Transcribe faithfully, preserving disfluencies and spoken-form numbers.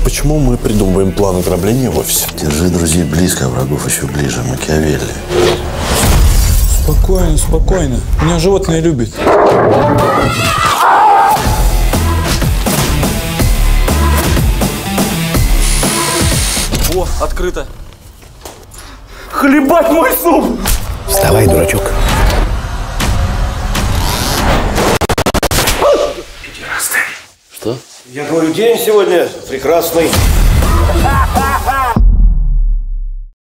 почему мы придумываем план ограбления в офисе? Держи друзей близко, а врагов еще ближе. Макиавелли. Спокойно, спокойно. Меня животные любят. О, открыто. Хлебать мой суп! Вставай, дурачок. Что? Я говорю, день сегодня прекрасный.